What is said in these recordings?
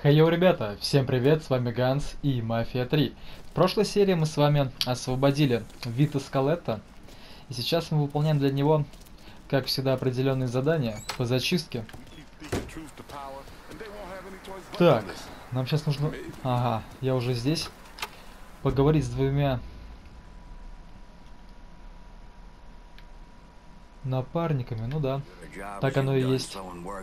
Хейо, ребята, всем привет, с вами Ганс и Мафия 3. В прошлой серии мы с вами освободили Вита Скалетта, и сейчас мы выполняем для него, как всегда, определенные задания по зачистке. Так, нам сейчас нужно... Ага, я уже здесь. Поговорить с двумя напарниками, ну да, так оно и есть.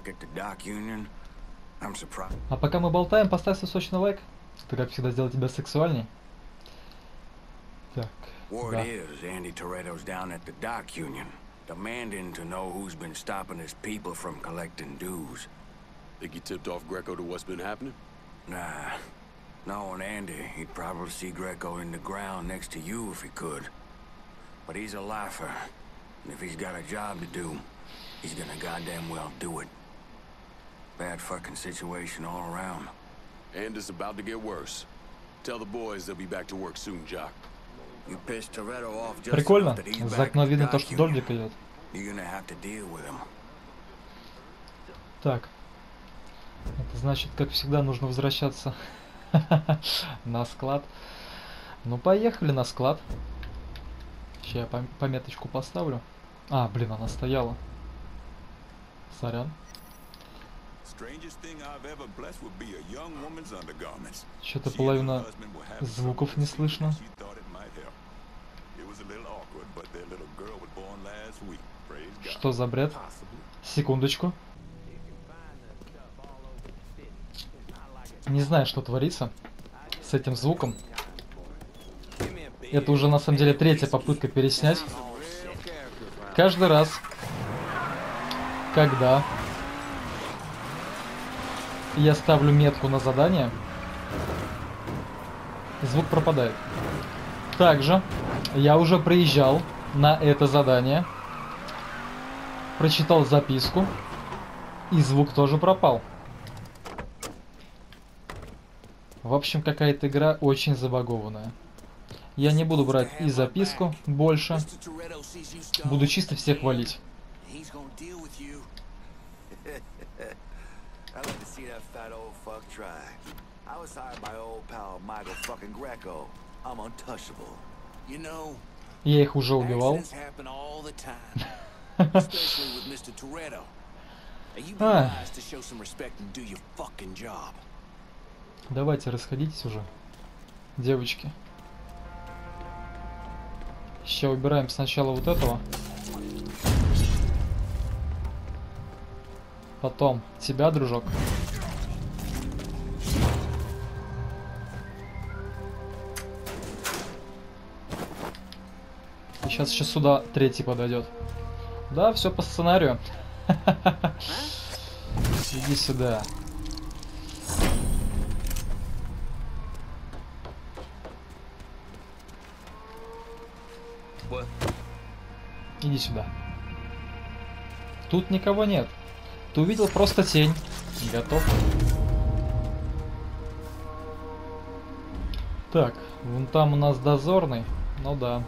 А пока мы болтаем, поставьте сочный лайк. Это, как всегда, сделает тебя сексуальней. Так, да. Andy Toretto's down at the dock union, demanding to know who's been stopping his people from collecting dues. Think you tipped off Greco to what's been happening? Nah. Knowing Andy, he'd probably see Greco in the ground next to you if he could. But he's a lifer, and if he's got a job to do, he's gonna goddamn well do it. Bad fucking situation all around. And it's about to get worse. Tell the boys they'll be back to work soon, Jock. You pissed Toretto off just Прикольно. enough that he's За back окна at the видно то, dock что union. дождик идет. You're gonna have to deal with him. Так. Это значит, как всегда, нужно возвращаться на склад. Ну, поехали на склад. Сейчас я пометочку поставлю. А, блин, она стояла. Сорян. Что-то половина звуков не слышно. Что за бред? Секундочку. Не знаю, что творится с этим звуком. Это уже на самом деле третья попытка переснять. Каждый раз, когда я ставлю метку на задание, звук пропадает. Также я уже приезжал на это задание, прочитал записку, и звук тоже пропал. В общем, какая-то игра очень забагованная. Я не буду брать и записку больше. Буду чисто всех валить. Я их уже убивал. Давайте, расходитесь уже, девочки. Сейчас убираем сначала вот этого. Потом тебя, дружок. И сейчас еще сюда третий подойдет. Да, все по сценарию. Иди сюда. Иди сюда. Тут никого нет. Ты увидел просто тень. Готов. Так, вон там у нас дозорный. Ну да.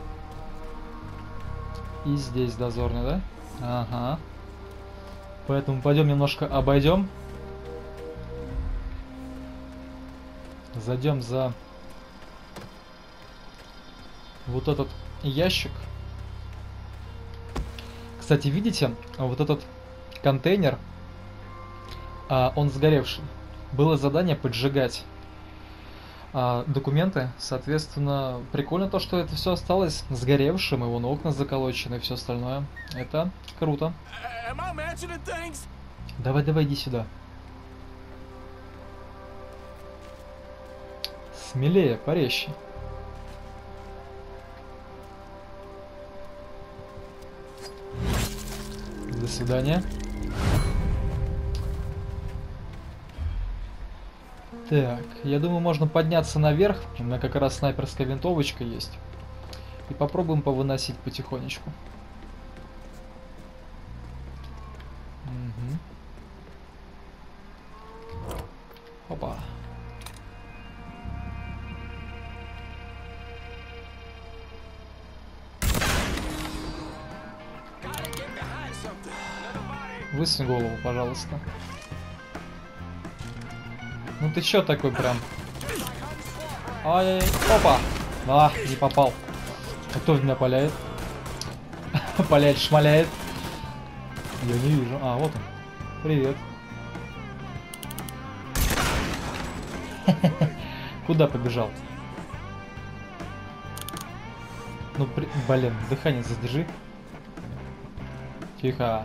И здесь дозорный, да? Ага. Поэтому пойдем немножко обойдем. Зайдем за вот этот ящик. Кстати, видите, вот этот контейнер, он сгоревший. Было задание поджигать документы. Соответственно, прикольно то, что это все осталось сгоревшим, и вон окна заколочены и все остальное. Это круто. Давай, давай, иди сюда. Смелее, порезче. До свидания. Так, я думаю, можно подняться наверх. У меня как раз снайперская винтовочка есть. И попробуем повыносить потихонечку. Угу. Опа. Высунь голову, пожалуйста. Ну ты чё такой прям? Ай-яй-яй. Опа! А, не попал. А кто в меня паляет? Паляет, шмаляет. Я не вижу. А, вот он. Привет. Куда побежал? Ну, блин, дыхание задержи. Тихо.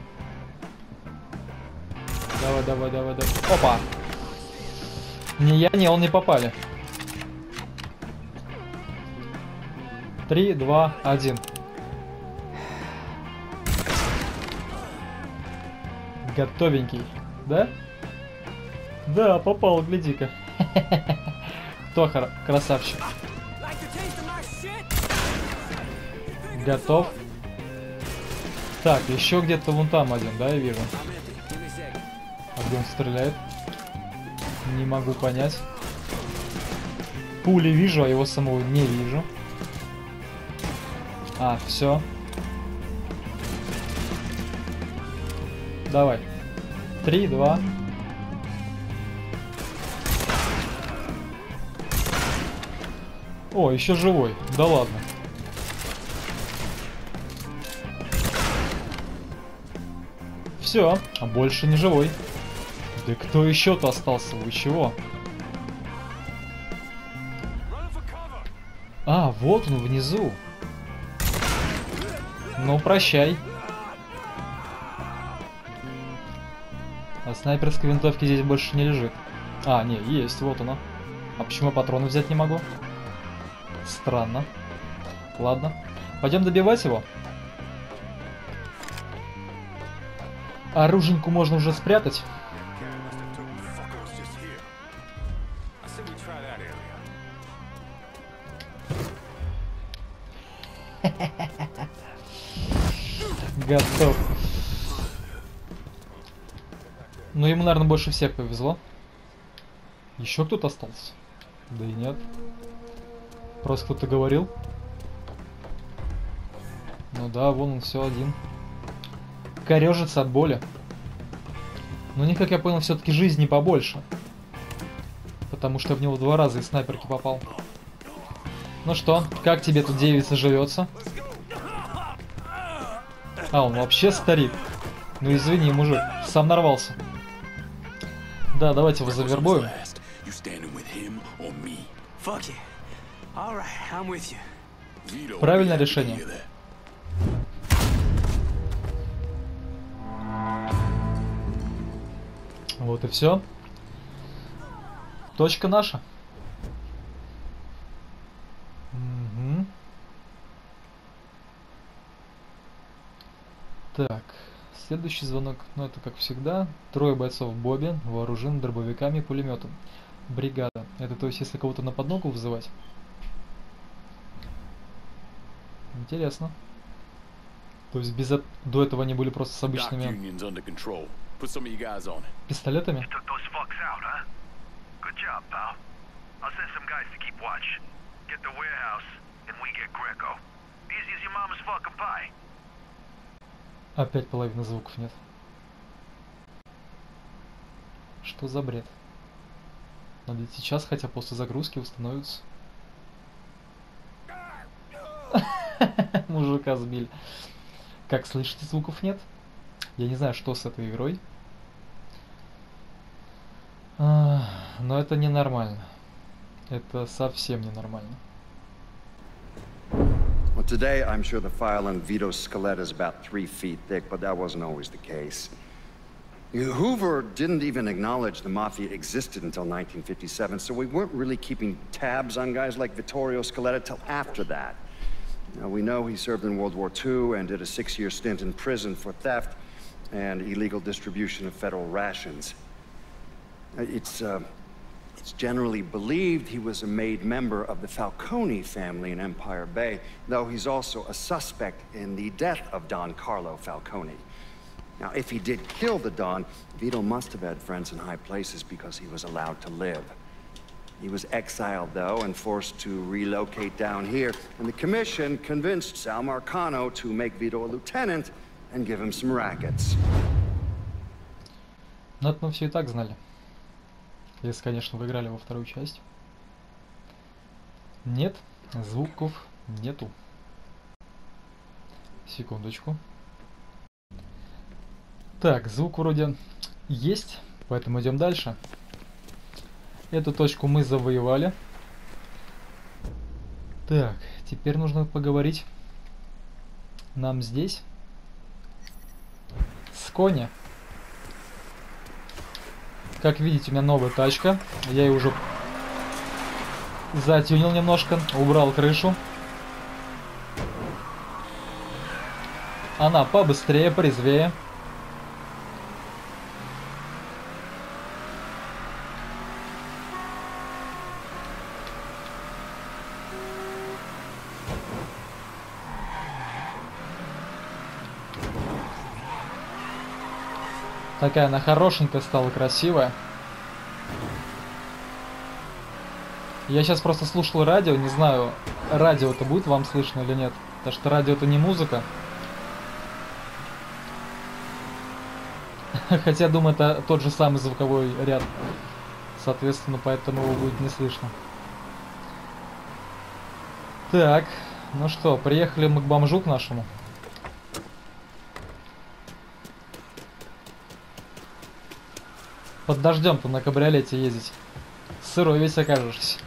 Давай, давай, давай, давай. Опа! Не я, не он не попали. 3, 2, 1. Готовенький, да? Да, попал, гляди-ка. Кто красавчик? Готов. Так, еще где-то вон там один, да, я вижу. А где он стреляет? Не могу понять. Пули вижу, а его самого не вижу. А, все. Давай. 3, 2. О, еще живой. Да ладно. Все, а больше не живой. Да кто еще-то остался? Вы чего? А, вот он внизу. Ну, прощай. А снайперской винтовки здесь больше не лежит. А, не, есть, вот оно. А почему патроны взять не могу? Странно. Ладно. Пойдем добивать его. Оруженьку можно уже спрятать. Готов. Ну, ему, наверное, больше всех повезло. Еще кто-то остался? Да и нет. Просто кто-то говорил. Ну да, вон он все один. Корежится от боли. Но не, как я понял, все-таки жизни побольше. Потому что в него 2 раза из снайперки попал. Ну что, как тебе тут девица живется? А, он вообще старик. Ну извини, мужик, сам нарвался. Да, давайте его завербуем. Правильное решение. Вот и все. Точка наша. Угу. Так, следующий звонок, ну это как всегда. 3 бойцов Бобби, вооружены дробовиками и пулеметом. Бригада. Это то есть если кого-то на подногу вызывать? Интересно. То есть до этого они были просто с обычными пистолетами? Опять половины звуков нет. Что за бред? Надо сейчас, хотя после загрузки установится. Мужика сбили. Как слышите, звуков нет? Я не знаю, что с этой игрой. Но это ненормально. Это совсем ненормально. Well, today I'm sure the file on Vito's skeleton is about 3 feet thick, but that wasn't always the case. Hoover didn't even acknowledge the Mafia existed until 1957, so we weren't really keeping tabs on guys like Vittorio Scaletta till after that. Now, we know he served in World War II and did a 6-year stint in prison for theft and illegal distribution of federal rations. It's generally believed he was a made member of the Falcone family in Empire Bay, though he's also a suspect in the death of Don Carlo Falcone. Now, if he did kill the Don, Vito must have had friends in high places because he was allowed to live. He was exiled, though, and forced to relocate down here, and the commission convinced Sal Marcano to make Vito a lieutenant and give him some rackets. Но это мы все и так знали. Если, конечно, вы играли во вторую часть. Нет, звуков нету. Секундочку. Так, звук вроде есть, поэтому идем дальше. Эту точку мы завоевали. Так, теперь нужно поговорить нам здесь с Кони. Как видите, у меня новая тачка. Я ее уже затюнил немножко, убрал крышу. Она побыстрее, порезвее. Такая она хорошенькая стала, красивая. Я сейчас просто слушал радио, не знаю, радио-то будет вам слышно или нет. Потому что радио это не музыка. Хотя, думаю, это тот же самый звуковой ряд. Соответственно, поэтому его будет не слышно. Так, ну что, приехали мы к бомжу к нашему. Под дождем-то на кабриолете ездить. Сырой весь окажешься.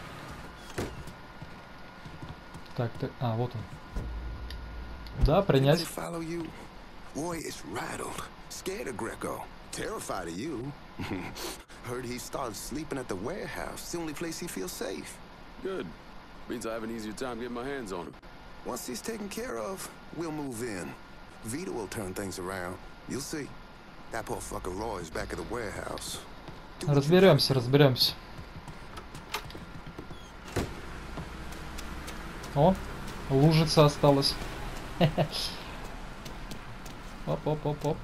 Так, ты... А, вот он. Да, принять. Roy is rattled, scared of Greco, terrified of you. Heard he started sleeping at the warehouse. It's the only place he feels safe. Good. Means I have an easier time getting my hands on him. Once he's taken care of, we'll move in. Vito will turn things around. You'll see. That poor fucker Roy is back at the warehouse. Разберемся, разберемся. О, лужица осталась. Оп-оп-оп-оп.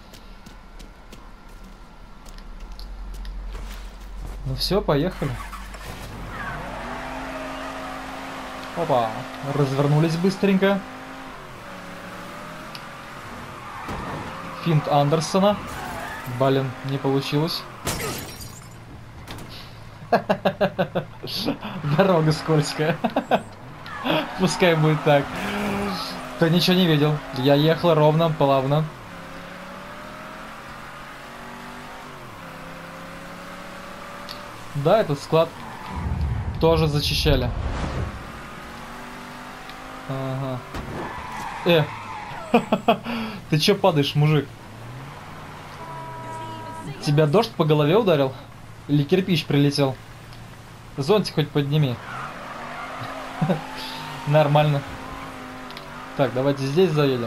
Ну все, поехали. Опа, развернулись быстренько. Финт Андерсона. Блин, не получилось. Дорога скользкая. Пускай будет так. Ты ничего не видел. Я ехал ровно, плавно. Да, этот склад тоже зачищали. Ага. Ты чё падаешь, мужик? Тебя дождь по голове ударил? Или кирпич прилетел? Зонтик хоть подними. Нормально. Так, давайте здесь заедем.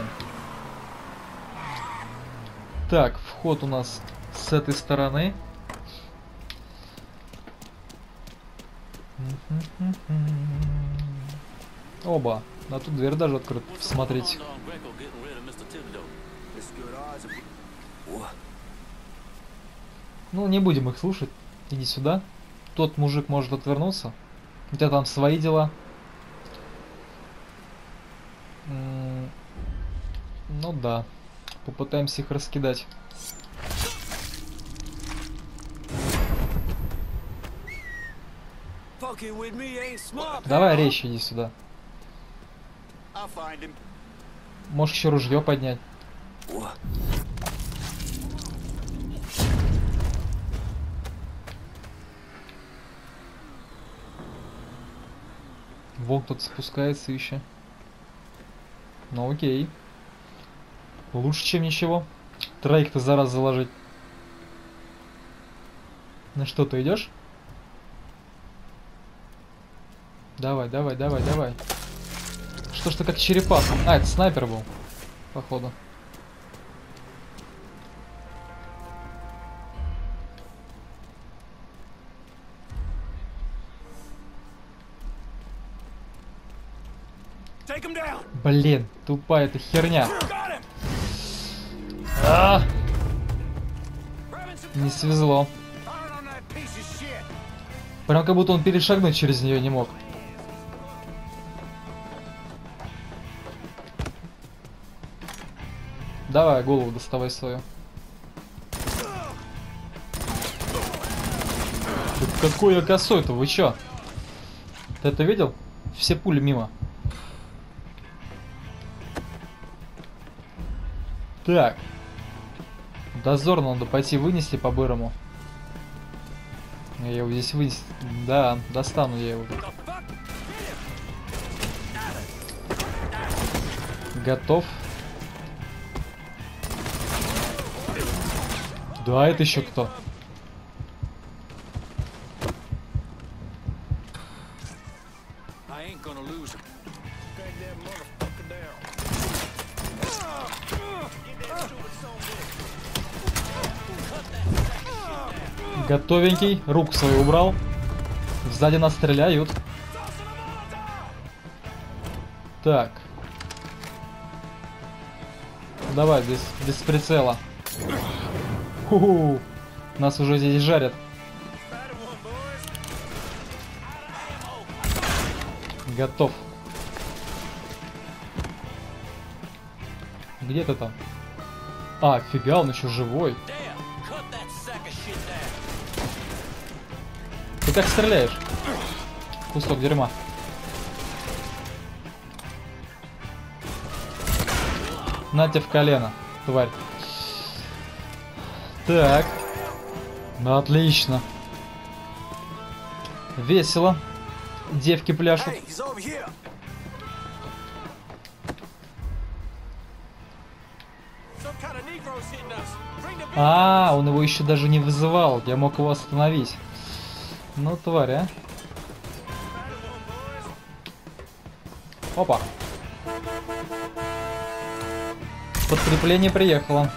Так, вход у нас с этой стороны. Оба. А тут дверь даже открыта. Смотрите. Ну, не будем их слушать. Иди сюда. Тот мужик может отвернуться. У тебя там свои дела. Ну да. Попытаемся их раскидать. Давай резче иди сюда. Можешь еще ружье поднять. Вон кто-то спускается еще. Ну окей. Лучше, чем ничего. Троих-то за раз заложить. Ну что, ты идешь? Давай, давай, давай, давай. Что ж ты как черепаха? А, это снайпер был, походу. Блин, тупая эта херня. Не свезло. Прям как будто он перешагнуть через нее не мог. Давай, голову доставай свою. Ты Какой я косой-то, вы чё? Ты это видел? Все пули мимо. Так. Дозорно надо пойти вынести по-бырому. Я его здесь вынести. Да, достану я его. Готов. Да, это еще кто? Готовенький, руку свою убрал. Сзади нас стреляют. Так. Давай, без прицела. Ху-ху. Нас уже здесь жарят. Готов. Где ты там? А, фига, он еще живой. Ты как стреляешь? Кусок дерьма. На тебе в колено, тварь. Так. Ну, отлично. Весело. Девки пляшут. А, он его еще даже не вызывал. Я мог его остановить. Ну, тварь, а. Опа. Подкрепление приехало.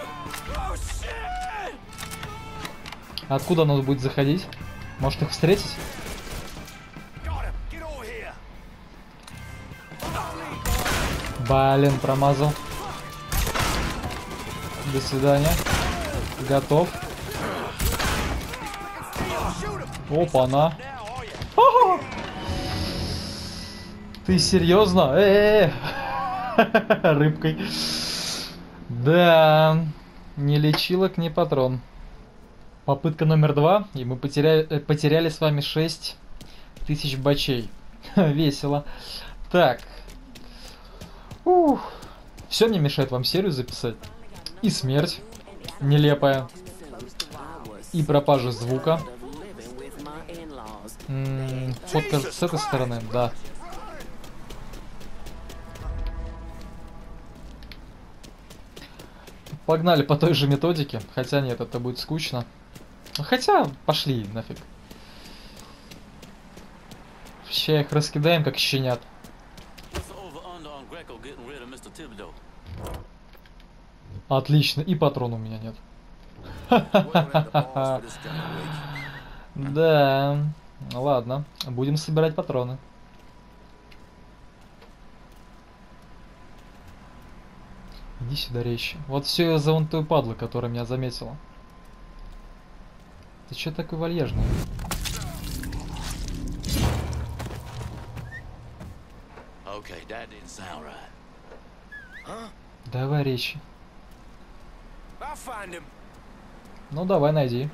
Откуда надо будет заходить? Может их встретить? Блин, промазал. До свидания. Готов. Опа-на. Ты серьезно? Рыбкой. Да. Ни лечилок, ни патрон. Попытка номер 2. И мы потеряли с вами 6000 бачей. Весело. Так. Все мне мешает вам серию записать. И смерть. Нелепая. И пропажа звука. Фотка с этой стороны, да. Погнали по той же методике. Хотя нет, это будет скучно. Хотя, пошли нафиг. Сейчас их раскидаем, как щенят. Отлично, и патрон у меня нет. Да, ладно, будем собирать патроны. Иди сюда, речь. Вот все из-за вон той падлы, которая меня заметила. Ты че такой вальяжный? Давай речи. Ну давай, найди.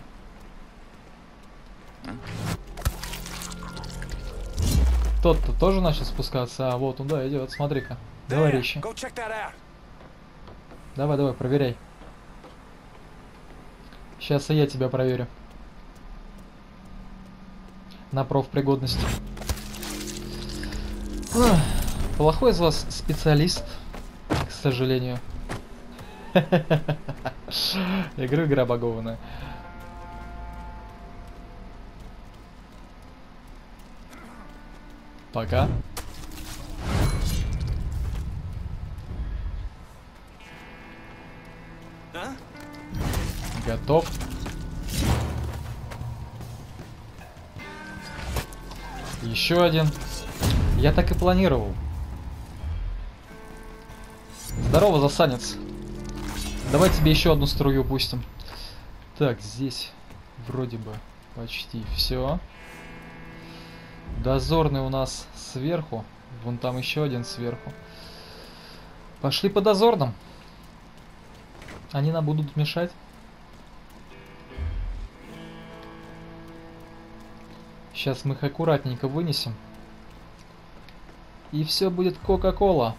Тот-то тоже начал спускаться. А вот он, да, идет, смотри-ка. Давай речи. Давай, давай, проверяй. Сейчас и я тебя проверю. На профпригодность. Плохой из вас специалист, к сожалению. Игра багованная. Пока. Готов. Еще один. Я так и планировал. Здорово, засанец. Давай тебе еще одну струю пустим. Так, здесь вроде бы почти все. Дозорный у нас сверху. Вон там еще один сверху. Пошли по дозорным. Они нам будут мешать. Сейчас мы их аккуратненько вынесем. И все будет Кока-Кола.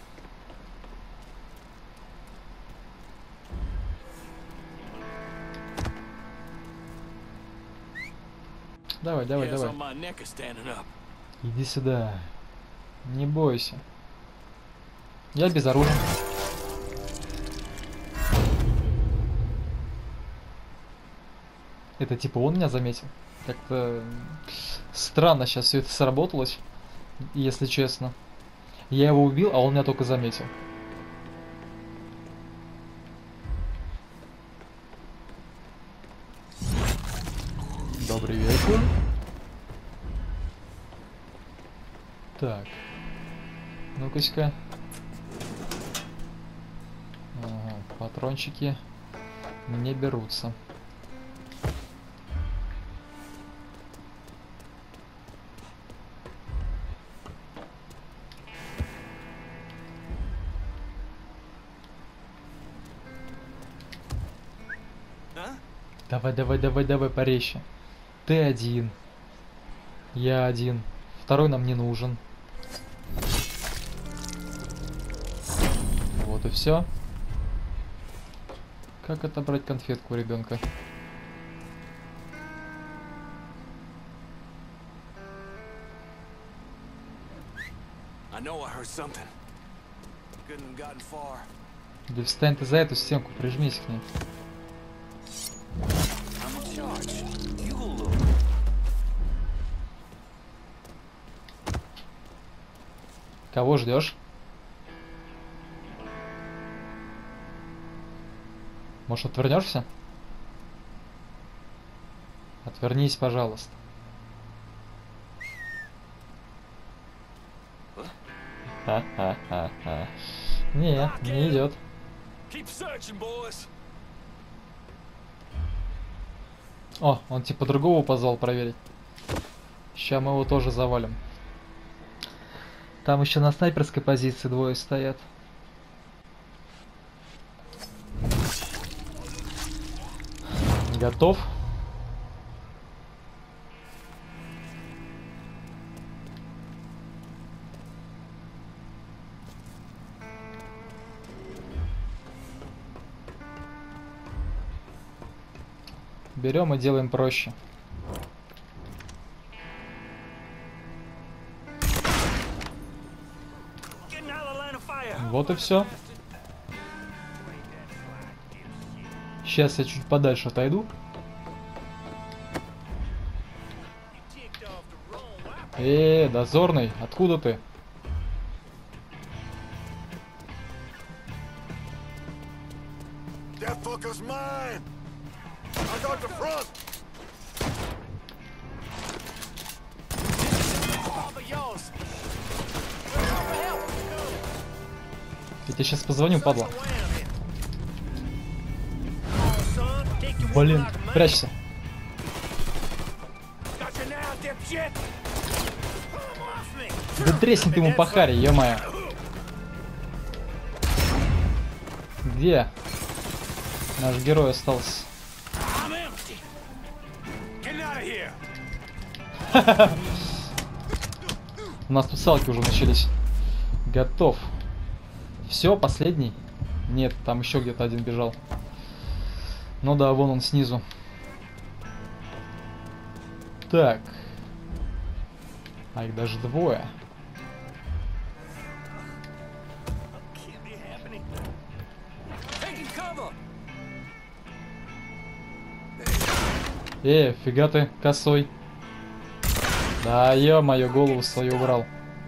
Давай, давай, давай. Иди сюда. Не бойся. Я безоружен. Это типа он меня заметил? Как-то странно сейчас все это сработалось, если честно. Я его убил, а он меня только заметил. Добрый вечер. Так. Ну-ка-ка. Ага, патрончики не берутся. Давай, давай, давай, давай, порезче. Ты один. Я один. Второй нам не нужен. Вот и все. Как отобрать конфетку у ребенка? Да встань ты за эту стенку, прижмись к ней. Кого ждешь? Может, отвернешься? Отвернись, пожалуйста. Ха-ха-ха-ха. Не идет. О, он типа другого позвал проверить. Сейчас мы его тоже завалим. Там еще на снайперской позиции двое стоят. Готов? Берем и делаем проще. Вот и все. Сейчас я чуть подальше отойду. Дозорный, откуда ты? Я тебе сейчас позвоню, падла. Блин, прячься. Да тресни ты ему по харе, ё-моё. Где наш герой остался? У нас тут салки уже начались. Готов. Все, последний? Нет, там еще где-то один бежал. Ну да, вон он снизу. Так. А их даже двое. Фига ты косой. Да, ё-моё, голову свою убрал.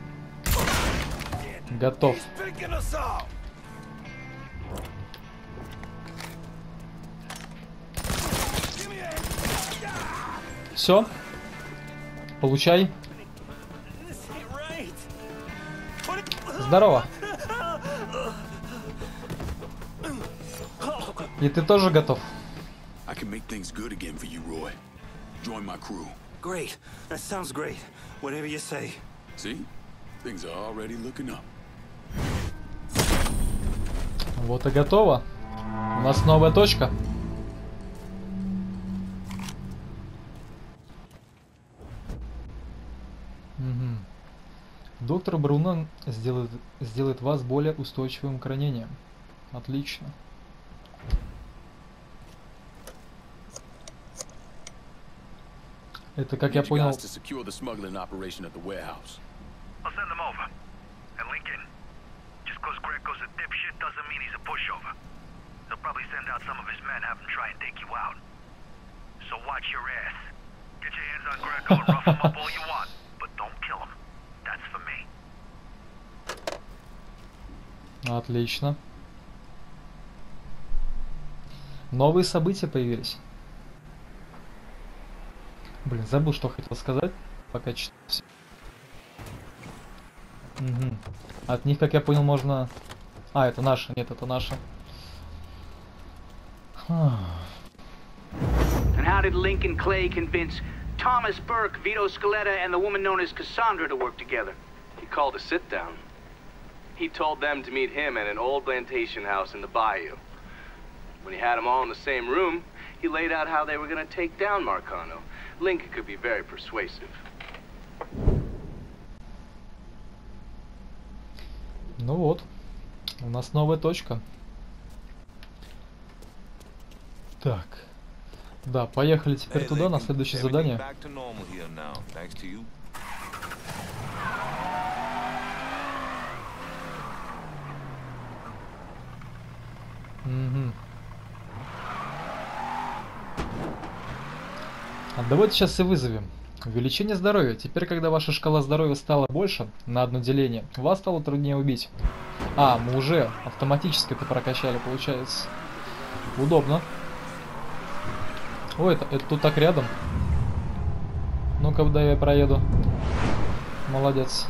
Готов. Все. Получай. Здорово. И ты тоже готов? Great. That sounds great. Whatever you say. See? Things are already looking up. Вот и готово. У нас новая точка. Доктор Бруно сделает вас более устойчивым к ранениям. Отлично. Это, как я понял... I'll send them over. And Lincoln, just cause Greco's a dipshit doesn't mean he's a pushover. He'll probably send out some of his men, have them try and take you out. So watch your ass. Get your hands on Greco and rough him up all you want, but don't kill him. That's for me. Отлично. Новые события появились. Блин, забыл, что хотел сказать, пока читал. Угу. От них, как я понял, можно... А, это наши. Нет, это наши. And how did Lincoln Clay convince Thomas Burke, Vito Scaletta, and the woman known as Cassandra to work together? He called a sit-down. He told them to meet him at an old plantation house in the bayou. When he had them all in the same room, he laid out how they were going to take down Marcano. Lincoln could be very persuasive. Ну вот, у нас новая точка. Так, да, поехали теперь туда, на следующее задание. Угу. А давайте сейчас и вызовем. Увеличение здоровья. Теперь, когда ваша шкала здоровья стала больше на одно деление, вас стало труднее убить. А, мы уже автоматически это прокачали, получается. Удобно. Ой, это тут так рядом. Ну-ка, да я проеду. Молодец.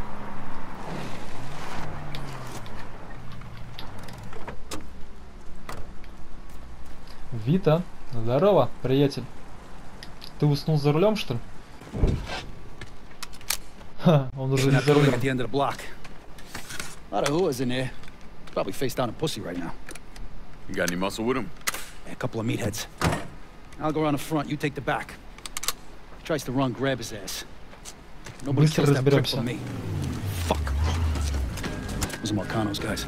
Вита, здорово, приятель. Ты уснул за рулем, что ли? Ха, он уже не за рулем. A lot of whoas in there. Probably face down a pussy right now. You got any muscle with him? Yeah, a couple of meatheads. I'll go around the front, you take the back. He tries to run, grab his ass. Nobody kills that prick but me. Fuck. Those are Marcano's guys.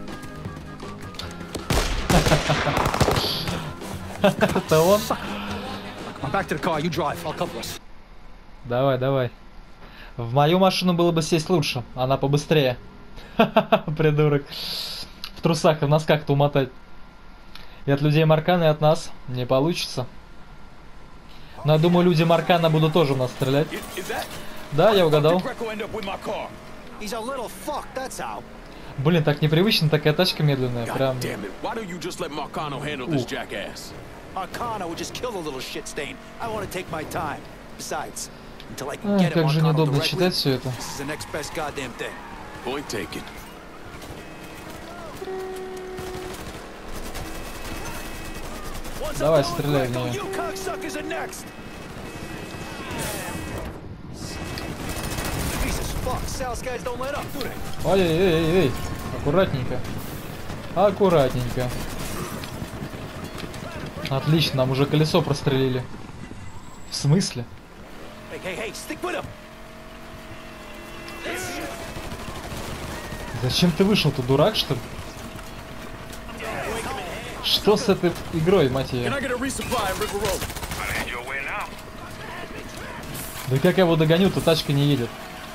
Это он? I'm back to the car, you drive, I'll cover us. Давай, давай. В мою машину было бы сесть лучше, она побыстрее. Придурок. В трусах и в носках-то умотать. И от людей Маркана, и от нас не получится. Но я думаю, люди Маркана будут тоже в нас стрелять. Да, я угадал. Блин, так непривычно, такая тачка медленная. Прям... Ай, как же неудобно читать все это. Давай, стреляй в нее. Ой-ой-ой-ой, аккуратненько. Аккуратненько. Отлично, нам уже колесо прострелили. В смысле? Зачем ты вышел? Ты дурак, что ли? Что с этой игрой, мать ее? Да как я его догоню-то, тачка не едет.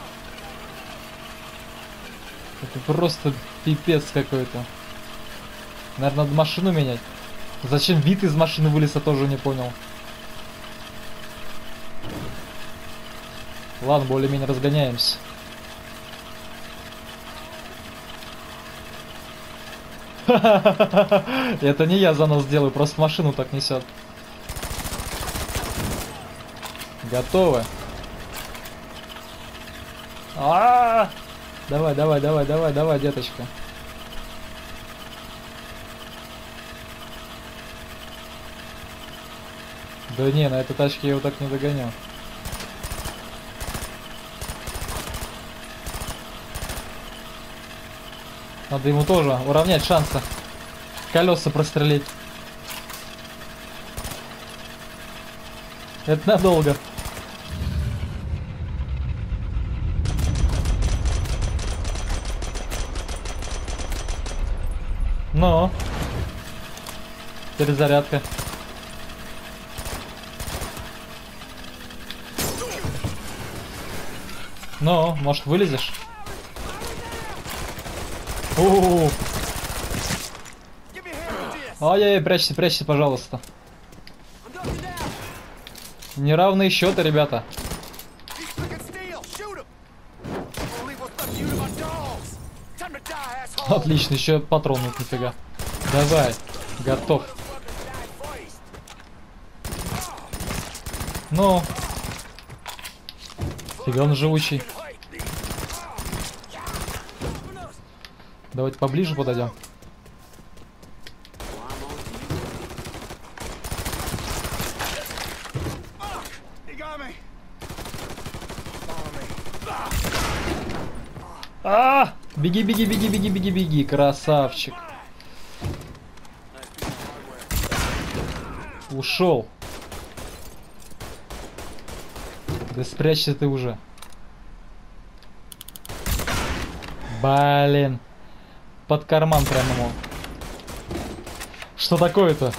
Это просто пипец какой-то. Наверное, надо машину менять. Зачем вид из машины вылез, я тоже не понял. Ладно, более-менее разгоняемся. Это не я за нас делаю, просто машину так несет. Готовы. Давай, давай, давай, давай, давай, деточка. Да не, на этой тачке я его так не догоню. Надо ему тоже уравнять шансы. Колеса прострелить. Это надолго. Ну. Перезарядка. Ну, может, вылезешь? Ай-яй-яй, прячься, прячься, пожалуйста. Неравные счеты, ребята. Отлично, еще патрон нет, нифига. Давай, готов. Ну. Фига он живучий. Давайте поближе подойдем. Беги, беги, беги, беги, беги, беги, красавчик. Ушел. Да спрячься ты уже. Блин. Под карман прямо ему. Что такое-то?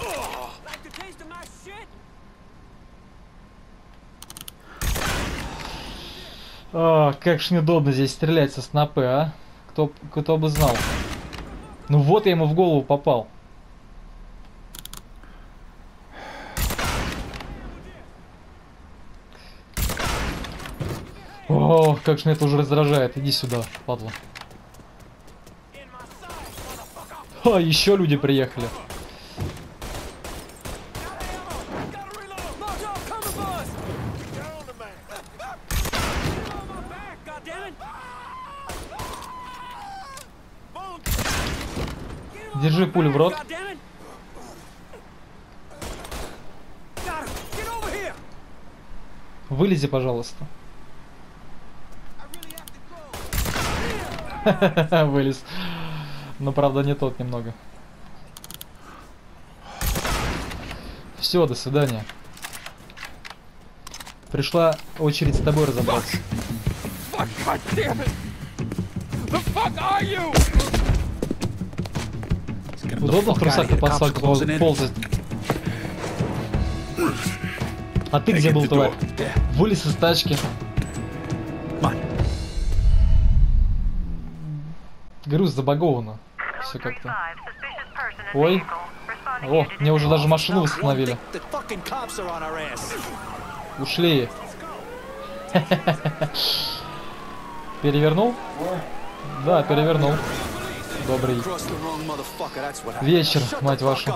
Как ж неудобно здесь стрелять со снопы, а? Кто бы знал. Ну вот я ему в голову попал. О, как же меня это уже раздражает. Иди сюда, падла. Еще люди приехали. Держи пулю в рот. Вылези, пожалуйста. Вылез. Но правда не тот немного. Все, до свидания. Пришла очередь с тобой разобраться. Удобно в трусах по асфальту ползать. А ты где был, тварь? Вылез из тачки. Говорю, забаговано. Все как-то. Ой. О, мне уже даже машину восстановили. Ушли. Перевернул? Да, перевернул. Добрый вечер, мать вашу.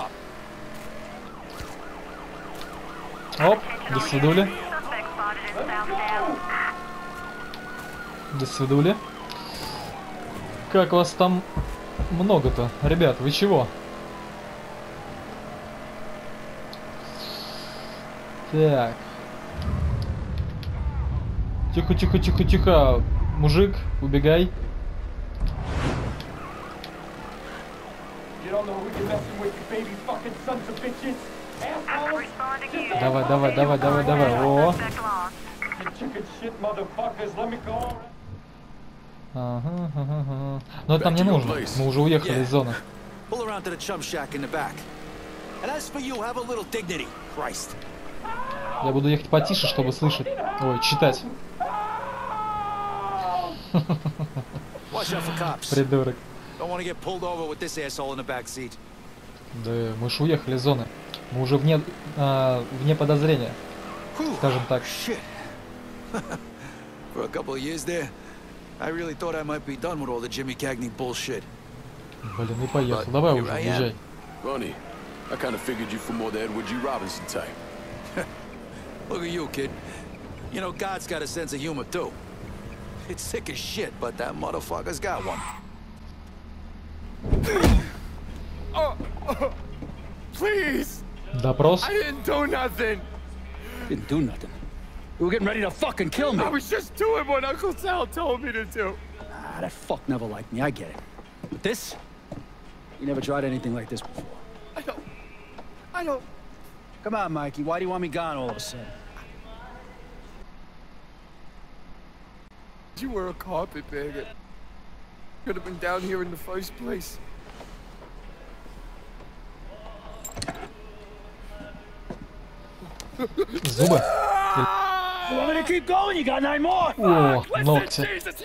Оп, до свидули. До свидули. Как вас там много-то? Ребят, вы чего? Так. Тихо, тихо, тихо, тихо. Мужик, убегай. Давай, давай, давай, давай, давай. О. Ага, ага. Но это нам не нужно. Мы уже уехали из зоны. Я буду ехать потише, чтобы слышать. Ой, читать. Придурок. Да, мы же уехали из зоны. Мы уже вне подозрения. Скажем так. Блин, ну поехал. Давай уже, езжай. I kind of figured you for more the Edward G. Robinson type. Look at you, kid. You know, God's got a sense of humor, too. It's sick as shit, but that motherfucker's got one. Please! Допрос? I didn't do nothing! Didn't do nothing. You were getting ready to fucking kill me. I was just doing what Uncle Sal told me to do. Ah, that fuck never liked me, I get it. But this? You never tried anything like this before. I don't... Come on, Mikey, why do you want me gone all of a sudden? You were a carpetbagger. Could have been down here in the first place. Зубы? О, ногти.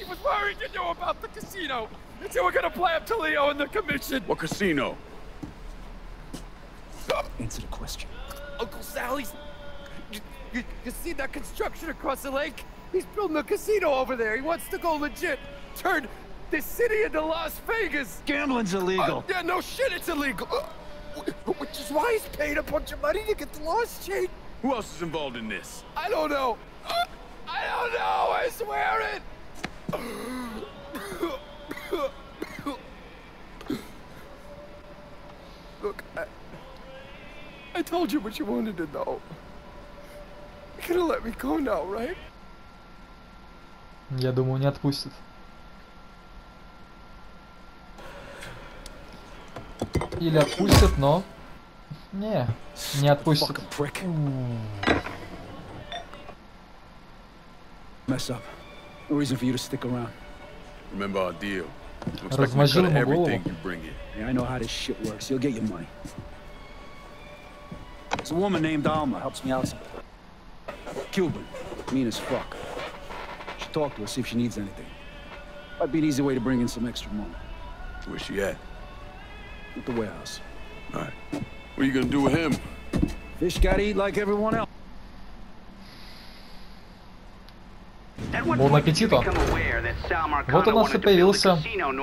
What casino? Answer the question. Uncle Sally's... You see that construction across the lake? He's building a casino over there. He wants to go legit. Turn this city into Las Vegas. Gambling's illegal. Yeah, no shit, it's illegal. Which is why he's paid a bunch of money to get the laws changed. Who else is involved in this? I don't know. I don't know, I swear it. Look, I told you what you wanted to know. You're gonna let me go now, right? Я думаю, не отпустит. Или отпустит, но... Не отпустит. Mess up. No reason for you to stick around. Remember our deal. Размозжил ему голову. Yeah, I know how this shit works. You'll get your money. There's a woman named Alma, helps me out some. Cuban, mean as fuck. Should talk to her, see if she needs anything. Might be an easy way to bring in some extra money. Where's she at? At the warehouse. All right. What are you gonna do with him? Fish gotta eat like everyone else. Бон аппетита. Вот у нас и появился.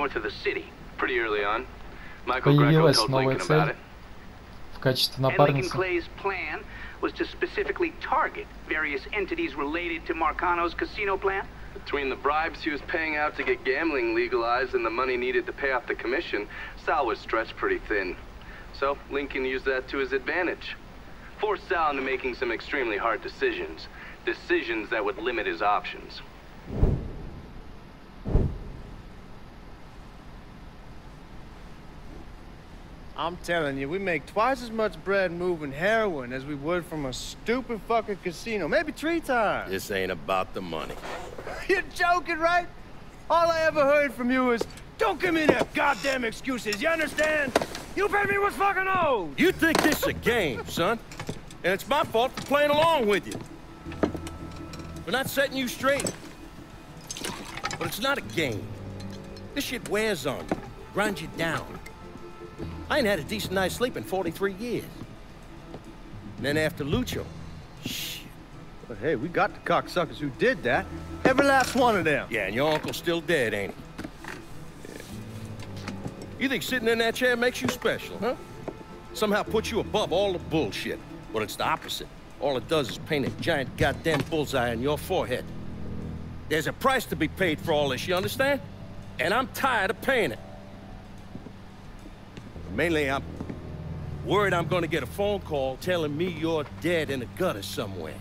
Появилась новая цель в качестве напарницы. Was to specifically target various entities related to Marcano's casino plan? Between the bribes he was paying out to get gambling legalized and the money needed to pay off the commission, Sal was stretched pretty thin. So Lincoln used that to his advantage. Forced Sal into making some extremely hard decisions. Decisions that would limit his options. I'm telling you, we make twice as much bread moving heroin as we would from a stupid fucking casino. Maybe 3 times. This ain't about the money. You're joking, right? All I ever heard from you is, don't give me that goddamn excuses, you understand? You pay me what's fucking owed! You think this is a game, son? And it's my fault for playing along with you. We're not setting you straight. But it's not a game. This shit wears on you, grinds you down. I ain't had a decent night's sleep in 43 years. And then after Lucho, shit. But hey, we got the cocksuckers who did that. Every last one of them. Yeah, and your uncle's still dead, ain't he? Yeah. You think sitting in that chair makes you special, huh? Somehow puts you above all the bullshit. But it's the opposite. All it does is paint a giant goddamn bullseye on your forehead. There's a price to be paid for all this, you understand? And I'm tired of paying it. Mainly, I'm worried I'm gonna get a phone call telling me you're dead in a gutter somewhere.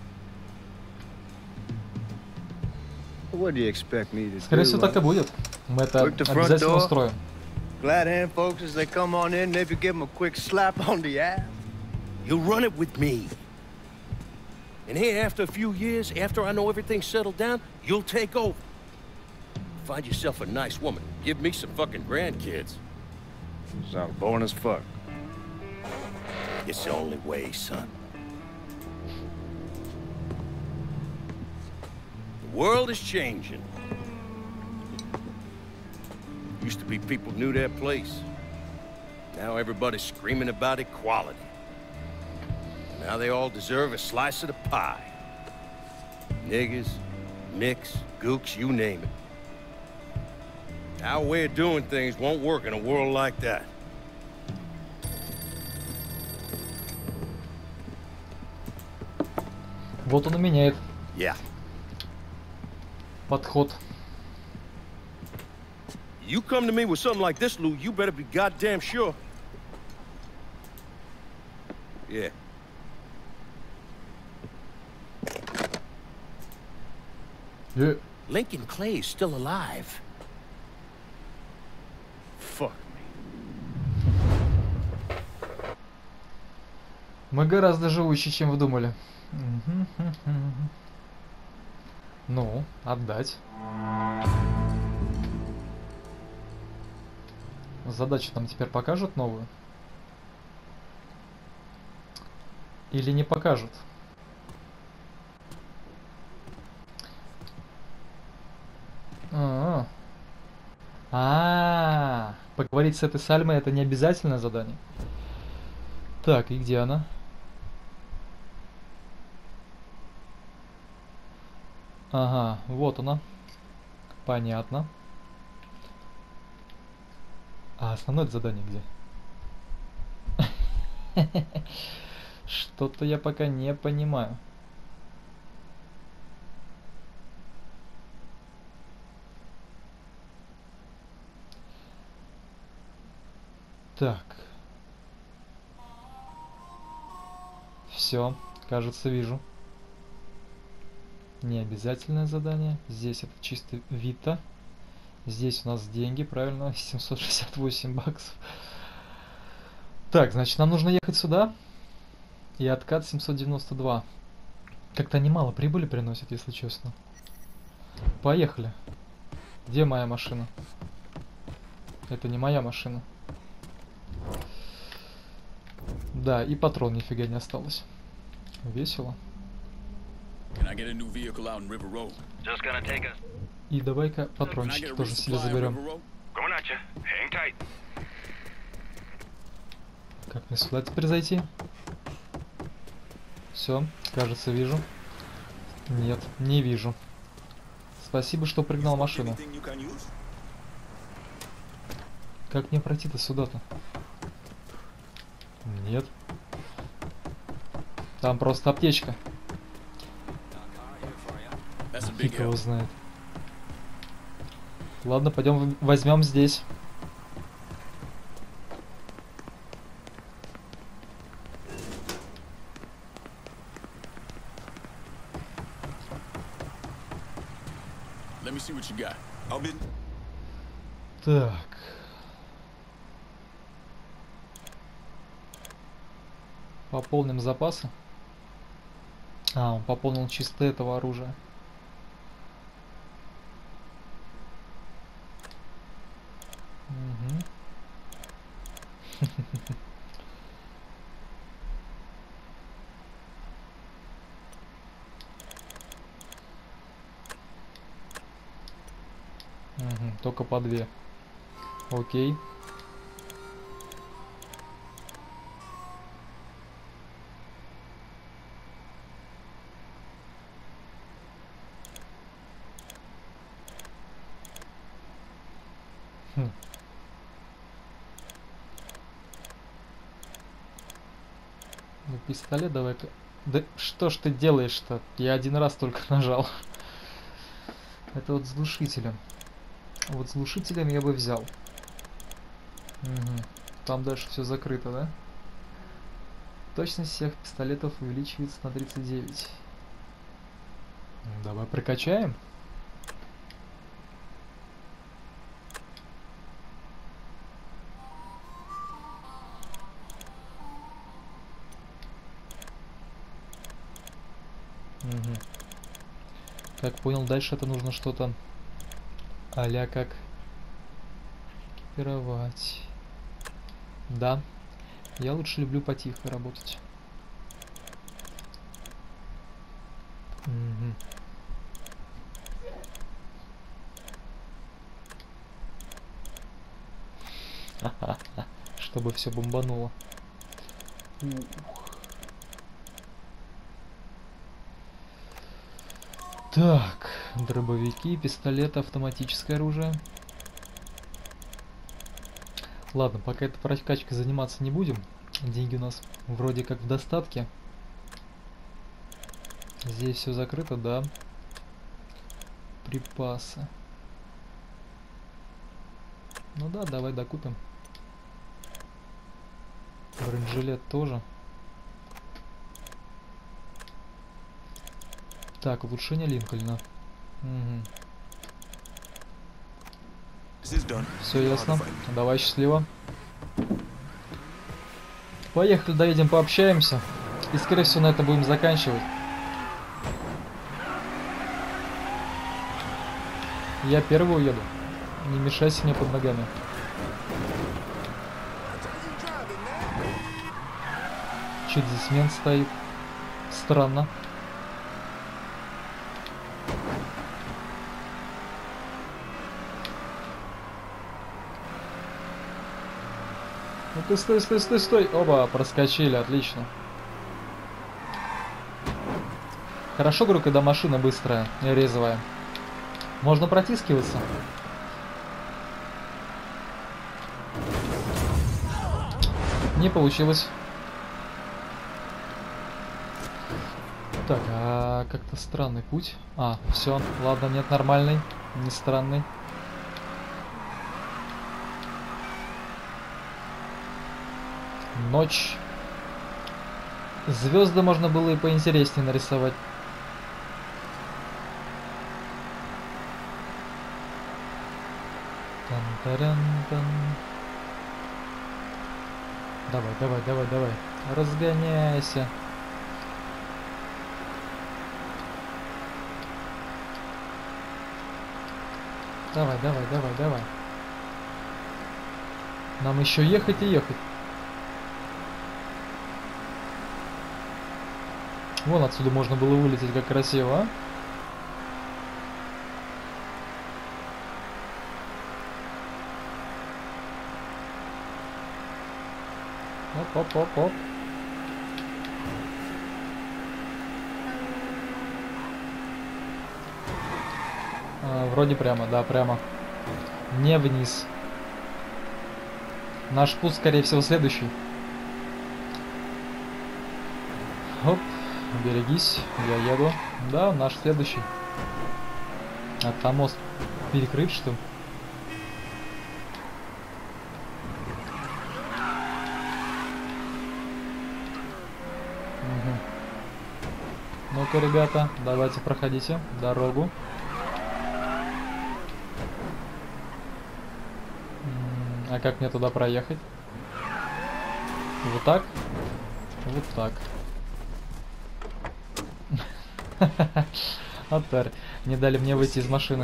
What do you expect me to Скорее всего, так и будет. Мы это обязательно устроим. Glad hand folks, as they come on in, maybe give them a quick slap on the ass. You'll run it with me. And here, after a few years, after I know everything's settled down, you'll take over. Find yourself a nice woman. Give me some fucking grandkids. Sounds boring as fuck. It's the only way, son. The world is changing. Used to be people knew their place. Now everybody's screaming about equality. Now they all deserve a slice of the pie. Niggers, nicks, gooks, you name it. Our way of doing things won't work in a world like that. Вот он и меняет. Yeah. Подход. You come to me with something like this, Lou, you better be goddamn sure. Yeah. Yeah. Lincoln Clay's still alive. Fuck me. Мы гораздо живучее, чем вы думали. Ну, отдать. Задачу нам теперь покажут новую? Или не покажут? Поговорить с этой Сальмой это не обязательное задание. Так, и где она? Ага, вот она. Понятно. А основное задание где? Что-то я пока не понимаю. Так. Все, кажется, вижу. Не обязательное задание. Здесь это чисто Вита. Здесь у нас деньги, правильно? 768 баксов. Так, значит, нам нужно ехать сюда. И откат 792. Как-то они мало прибыли приносят, если честно. Поехали. Где моя машина? Это не моя машина. Да, и патрон нифига не осталось. Весело. И давай-ка патрончики тоже себе заберем. Как мне сюда теперь зайти? Все, кажется, вижу. Нет, не вижу. Спасибо, что пригнал машину. Как мне пройти-то сюда-то? Нет. Там просто аптечка. Фиг его знает. Ладно, пойдем возьмем здесь. Так. Пополним запасы. Он пополнил чисто этого оружия. Только по 2. Окей. Ну, пистолет давай-ка. Да что ж ты делаешь-то? Я один раз только нажал. Это вот с глушителем. Вот с глушителем я бы взял. Там дальше все закрыто, да? Точность всех пистолетов увеличивается на 39. Давай прокачаем. Как понял, дальше это нужно что-то а-ля как экипировать. Да, я лучше люблю потихо работать. Чтобы все бомбануло. Так, дробовики, пистолеты, автоматическое оружие. Ладно, пока этой прокачкой заниматься не будем. Деньги у нас вроде как в достатке. Здесь все закрыто, да. Припасы. Ну да, давай докупим. Бронежилет тоже. Так, улучшение Линкольна. Все ясно. Давай, счастливо. Поехали, доедем, пообщаемся. И, скорее всего, на это будем заканчивать. Я первый уеду. Не мешайся мне под ногами. Чуть здесь мент стоит. Странно. Ну ты стой, стой, стой, стой. Оба, проскочили, отлично. Хорошо, говорю, когда машина быстрая и резвая. Можно протискиваться. Не получилось. Так, а как-то странный путь. А, все, ладно, нет, нормальный, не странный. Ночь. Звезды можно было и поинтереснее нарисовать. Тан-таран-тан. Давай, давай, давай, давай. Разгоняйся. Давай, давай, давай, давай. Нам еще ехать и ехать. Вон отсюда можно было вылететь, как красиво, а? Оп-оп-оп-оп. Вроде прямо, да, прямо. Не вниз. Наш путь, скорее всего, следующий. Оп, берегись, я еду. Да, наш следующий. А там мост перекрыт, что ли? Ну-ка, ребята, давайте проходите дорогу. А как мне туда проехать? Вот так? Вот так. Атар, не дали мне выйти из машины.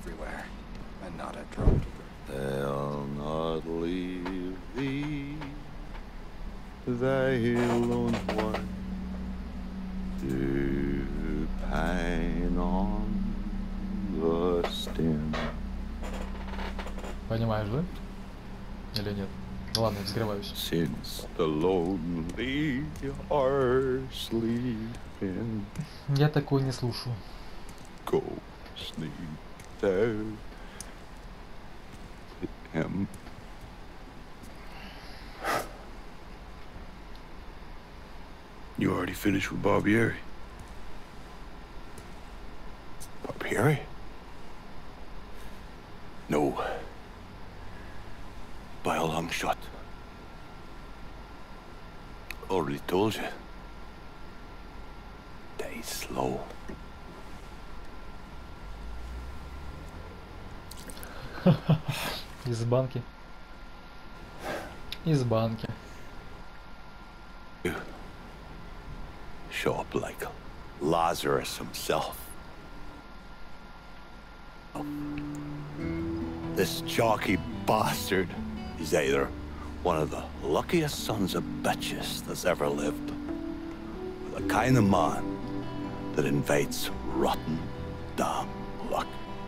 They'll not leave thee, thy lone one, to pine on the stem. Понимаешь, да? Или нет? Ладно, я взгреваюсь. Since the lonely are sleeping. Я такое не слушаю. Go sleep down him. You already finished with Barbieri? Barbieri? No. By a long shot. Already told you. Die slow. Из банки. Из банки. Show up like Lazarus himself. This jockey bastard is either one of the luckiest sons of bitches that's ever lived, or the kind of man that invites rotten damn luck.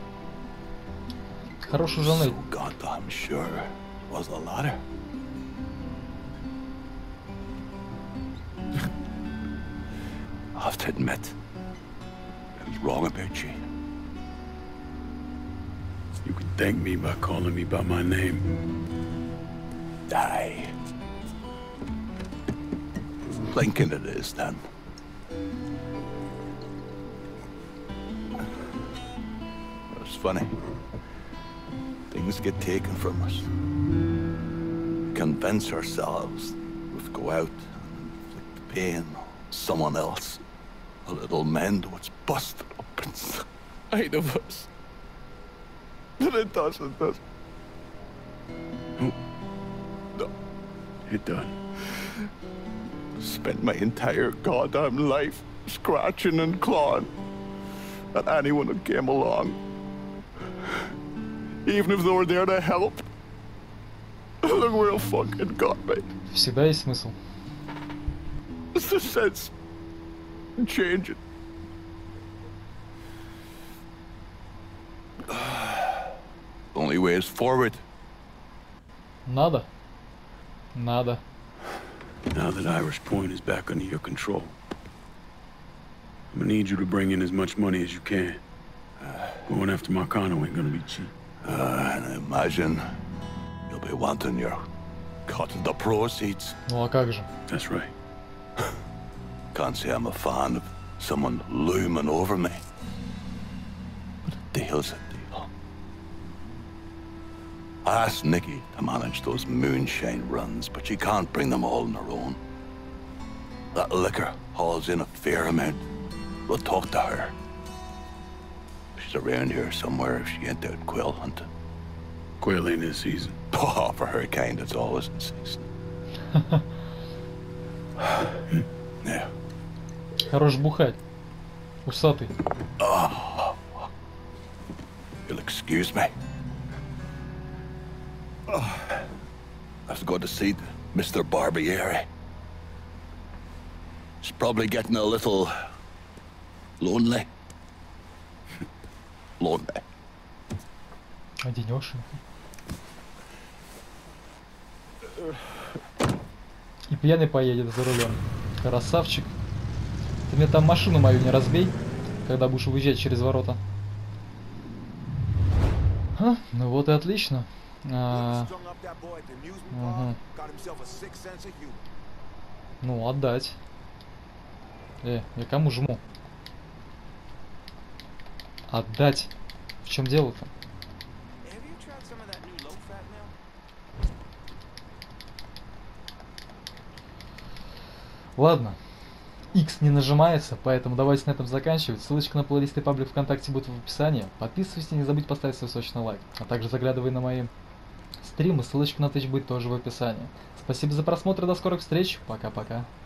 Хорошую жену. So goddamn sure was the latter. I have to admit, I was wrong about you. You can thank me by calling me by my name. Die. Lincoln it is, then. It's funny. Things get taken from us. Convince ourselves we've go out and inflict the pain on someone else. A little mend what's busted up inside of us. But it doesn't. No, it done. Spent my entire goddamn life scratching and clawing at anyone who came along. Even if they were there to help. Look where it fucking got me. Всегда есть смысл. It's the sense. Change it. Only way is forward. Надо. Надо. Now that Irish Point is back under your control, I'm gonna need you to bring in as much money as you can. Going after Marcano ain't gonna be cheap. And I imagine you'll be wanting your cut of the proceeds. Ну а как же? That's right. Can't say I'm a fan of someone looming over me. But a deal's a deal. I asked Nikki to manage those moonshine runs, but she can't bring them all on her own. That liquor hauls in a fair amount. We'll talk to her. She's around here somewhere if she ain't out quail hunting. Quail ain't in season. Oh, for her kind, it's always in season. Yeah. Хорош бухать. Усатый. Oh. You'll excuse me. Oh. I have to go to see Mr. Barbieri. He's probably getting a little lonely. Lonely. Оденешься. И пьяный поедет за рулем. Красавчик. Ты мне там машину мою не разбей, когда будешь уезжать через ворота. А, ну вот и отлично. Угу. Ну, отдать. Я кому жму? Отдать. В чем дело-то? Ладно. X не нажимается, поэтому давайте на этом заканчивать. Ссылочка на плейлист и паблик ВКонтакте будет в описании. Подписывайся, не забудь поставить свой сочный лайк. А также заглядывай на мои стримы, ссылочка на Twitch будет тоже в описании. Спасибо за просмотр, до скорых встреч. Пока-пока.